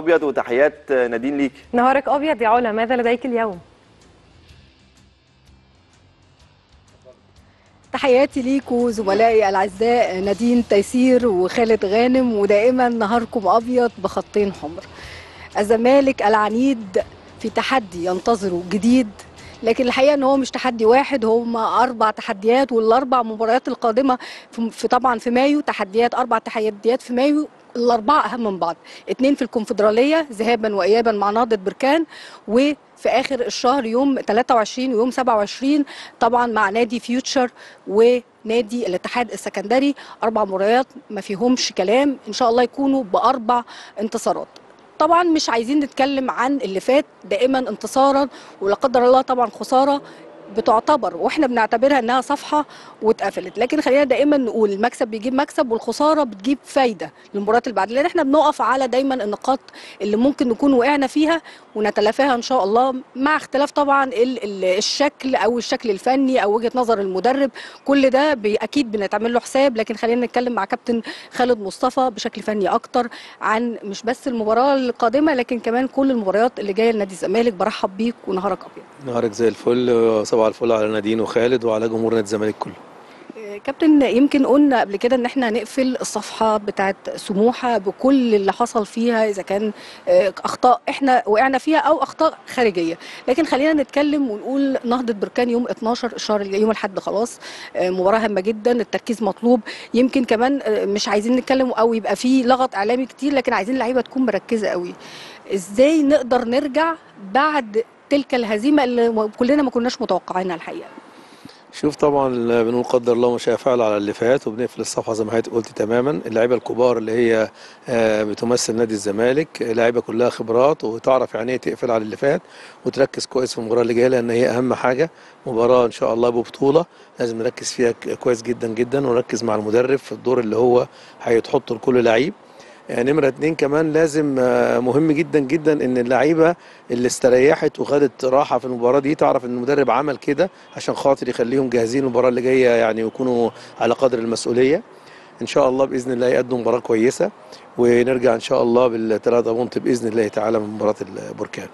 ابيض وتحيات نادين ليك. نهارك ابيض يا علا، ماذا لديك اليوم؟ تحياتي ليكوا زملائي الاعزاء نادين تيسير وخالد غانم، ودائما نهاركم ابيض بخطين حمر. الزمالك العنيد في تحدي ينتظره جديد، لكن الحقيقه ان هو مش تحدي واحد، هم 4 تحديات، والاربع مباريات القادمه في طبعا في مايو، اربع تحديات في مايو، الاربعه اهم من بعض. 2 في الكونفدراليه ذهابا وايابا مع نهضه بركان، وفي اخر الشهر يوم 23 ويوم 27 طبعا مع نادي فيوتشر ونادي الاتحاد السكندري. 4 مباريات ما فيهمش كلام، ان شاء الله يكونوا ب4 انتصارات. طبعا مش عايزين نتكلم عن اللي فات، دائما انتصارا ولا قدر الله طبعا خساره بتعتبر واحنا بنعتبرها انها صفحه واتقفلت، لكن خلينا دائما نقول المكسب بيجيب مكسب والخساره بتجيب فايده للمباريات اللي بعد، لان احنا بنقف على دايما النقاط اللي ممكن نكون وقعنا فيها ونتلافاها ان شاء الله، مع اختلاف طبعا الشكل او الشكل الفني او وجهه نظر المدرب. كل ده اكيد بنتعمل له حساب، لكن خلينا نتكلم مع كابتن خالد مصطفى بشكل فني اكتر عن مش بس المباراه القادمه لكن كمان كل المباريات اللي جايه لنادي الزمالك. برحب بيك ونهارك ابيض. نهارك زي الفل، صباح الفل على نادين وخالد وعلى جمهور نادي الزمالك كله. كابتن، يمكن قلنا قبل كده ان احنا هنقفل الصفحه بتاعت سموحه بكل اللي حصل فيها، اذا كان اخطاء احنا وقعنا فيها او اخطاء خارجيه، لكن خلينا نتكلم ونقول نهضه بركان يوم 12 الشهر الجاي يوم الاحد خلاص. مباراه هامه جدا، التركيز مطلوب. يمكن كمان مش عايزين نتكلم او يبقى في لغط اعلامي كتير، لكن عايزين اللعيبه تكون مركزه قوي. ازاي نقدر نرجع بعد تلك الهزيمه اللي كلنا ما كناش متوقعينها الحقيقه؟ شوف، طبعا بنقول قدر الله ما شاء فعل على اللي فات، وبنقفل الصفحه زي ما حضرتك قلت تماما. اللعيبه الكبار اللي هي بتمثل نادي الزمالك لعيبه كلها خبرات وتعرف يعني ايه تقفل على اللي فات وتركز كويس في المباراه اللي جايه، لان هي اهم حاجه. مباراه ان شاء الله ببطوله لازم نركز فيها كويس جدا جدا، ونركز مع المدرب في الدور اللي هو هيتحطه لكل لعيب. نمرة 2 كمان لازم مهم جدا جدا ان اللعيبه اللي استريحت وخدت راحه في المباراه دي تعرف ان المدرب عمل كده عشان خاطر يخليهم جاهزين المباراه اللي جايه، يعني ويكونوا على قدر المسؤوليه. ان شاء الله باذن الله يقدموا مباراه كويسه ونرجع ان شاء الله بالثلاثه بونت باذن الله تعالى من مباراه البركان.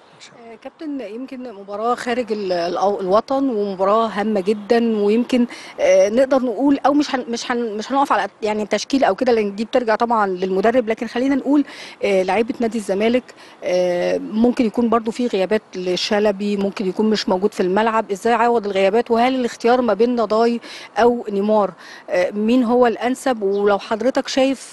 كابتن، يمكن مباراة خارج الوطن ومباراة هامة جدا، ويمكن نقدر نقول او مش هنقف على يعني تشكيل او كده، لان دي بترجع طبعا للمدرب، لكن خلينا نقول لعيبة نادي الزمالك ممكن يكون برضو في غيابات للشلبي، ممكن يكون مش موجود في الملعب. ازاي عوض الغيابات؟ وهل الاختيار ما بين نضاي او نيمار مين هو الانسب؟ ولو حضرتك شايف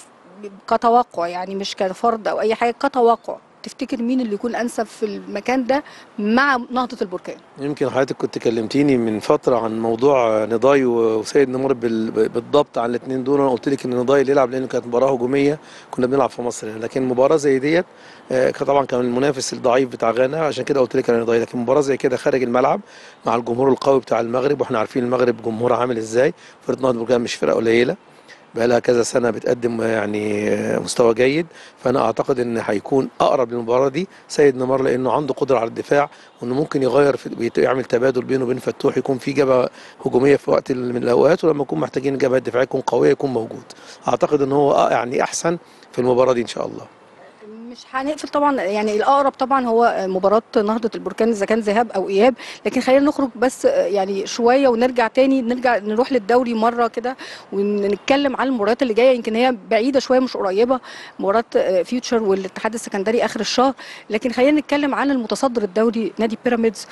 كتوقع، يعني مش كفرض او اي حاجة، كتوقع تفتكر مين اللي يكون انسب في المكان ده مع نهضه البركان؟ يمكن حضرتك كنت كلمتيني من فتره عن موضوع نضاي وسيد نمر بالضبط عن الاثنين دول. انا قلت لك ان نضاي اللي يلعب لانه كانت مباراه هجوميه كنا بنلعب في مصر، لكن مباراه زي ديت طبعا كان المنافس الضعيف بتاع غانا، عشان كده قلت لك انا نضاي. لكن مباراه زي كده خارج الملعب مع الجمهور القوي بتاع المغرب، واحنا عارفين المغرب جمهورها عامل ازاي. فرقه نهضه البركان مش فرقه قليله، بقالها كذا سنه بتقدم يعني مستوى جيد. فانا اعتقد ان هيكون اقرب للمباراه دي سيد نمر، لانه عنده قدره على الدفاع، وانه ممكن يغير يعمل تبادل بينه وبين فتوح، يكون في جبهه هجوميه في وقت من الاوقات، ولما يكون محتاجين الجبهه الدفاعيه تكون قويه يكون موجود. اعتقد ان هو يعني احسن في المباراه دي ان شاء الله. مش هنقفل طبعا، يعني الاقرب طبعا هو مباراه نهضه البركان اذا كان ذهاب او اياب، لكن خلينا نخرج بس يعني شويه ونرجع تاني، نروح للدوري مره كده ونتكلم عن المباريات اللي جايه. يمكن هي بعيده شويه مش قريبه، مباراه فيوتشر والاتحاد السكندري اخر الشهر، لكن خلينا نتكلم عن المتصدر الدوري نادي بيراميدز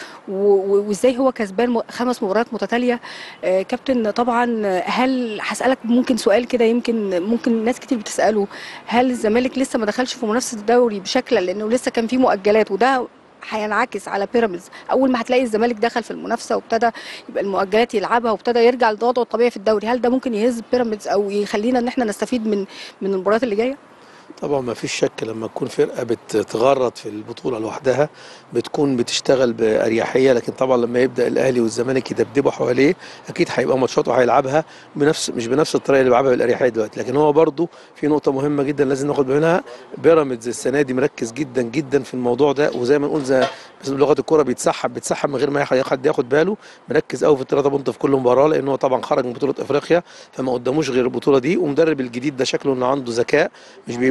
وازاي هو كسبان 5 مباريات متتاليه. كابتن، طبعا هل هسالك ممكن سؤال كده ممكن ناس كتير بتساله، هل الزمالك لسه ما دخلش في منافسه الدوري بشكل، لانه لسه كان في مؤجلات، وده هينعكس على بيراميدز اول ما هتلاقي الزمالك دخل في المنافسه وابتدى يبقى المؤجلات يلعبها وابتدى يرجع لوضعه الطبيعي في الدوري؟ هل ده ممكن يهز بيراميدز او يخلينا ان احنا نستفيد من المباريات اللي جايه؟ طبعا ما فيش شك، لما تكون فرقه بتتغرد في البطوله لوحدها بتكون بتشتغل باريحيه، لكن طبعا لما يبدا الاهلي والزمالك يدبدبوا حواليه اكيد هيبقى ماتشاته هيلعبها مش بنفس الطريقه اللي بيلعبها بالاريحيه دلوقتي. لكن هو برده في نقطه مهمه جدا لازم ناخد بالنا، بيراميدز السنه دي مركز جدا جدا في الموضوع ده، وزي ما نقول بلغه الكوره بيتسحب من غير ما حد ياخد باله. مركز قوي في الثلاثه بونت في كل مباراه، لانه هو طبعا خرج من بطوله افريقيا فما قداموش غير البطوله دي. ومدرب الجديد ده شكله انه عنده ذكاء، مش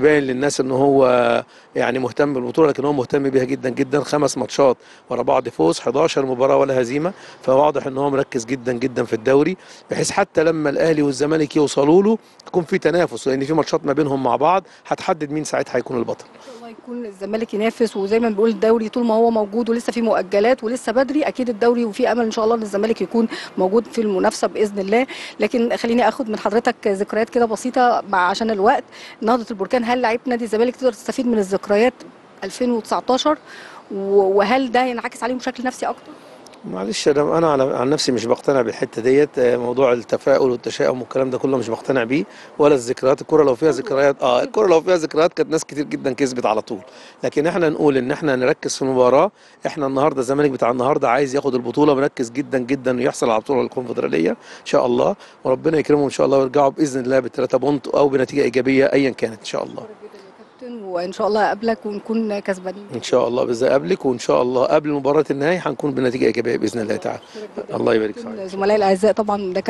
يبين للناس ان هو يعني مهتم بالبطوله، لكن هو مهتم بيها جدا جدا. 5 ماتشات ورا بعض فوز، 11 مباراه ولا هزيمه، فواضح ان هو مركز جدا جدا في الدوري، بحيث حتى لما الاهلي والزمالك يوصلوا له يكون في تنافس، لان في ماتشات ما بينهم مع بعض هتحدد مين ساعتها هيكون البطل. الله يكون الزمالك ينافس، وزي ما بنقول الدوري طول ما هو موجود ولسه في مؤجلات ولسه بدري، اكيد الدوري وفي امل ان شاء الله ان الزمالك يكون موجود في المنافسه باذن الله. لكن خليني اخد من حضرتك ذكريات كده بسيطه عشان الوقت. نهضه البركان، هل لعيبه نادي الزمالك تقدر تستفيد من الذكريات 2019 وهل ده ينعكس عليهم بشكل نفسي اكتر؟ معلش انا عن نفسي مش بقتنع بالحته ديت، موضوع التفاؤل والتشاؤم والكلام ده كله مش بقتنع بيه، ولا الذكريات. الكره لو فيها ذكريات الكره لو فيها ذكريات كانت ناس كتير جدا كسبت على طول. لكن احنا نقول ان احنا نركز في المباراه. احنا النهارده الزمالك بتاع النهارده عايز ياخد البطوله، مركز جدا جدا ويحصل على بطوله الكونفدراليه ان شاء الله، وربنا يكرمهم ان شاء الله ويرجعوا باذن الله ب3 بونت او بنتيجه ايجابيه ايا كانت ان شاء الله. وان شاء الله اقابلك ونكون كسبانين ان شاء الله. باذن اقابلك، وان شاء الله قبل مباراه النهائي هنكون بنتيجه ايجابيه باذن الله تعالى. الله يبارك فيك. زملائي الاعزاء طبعا ده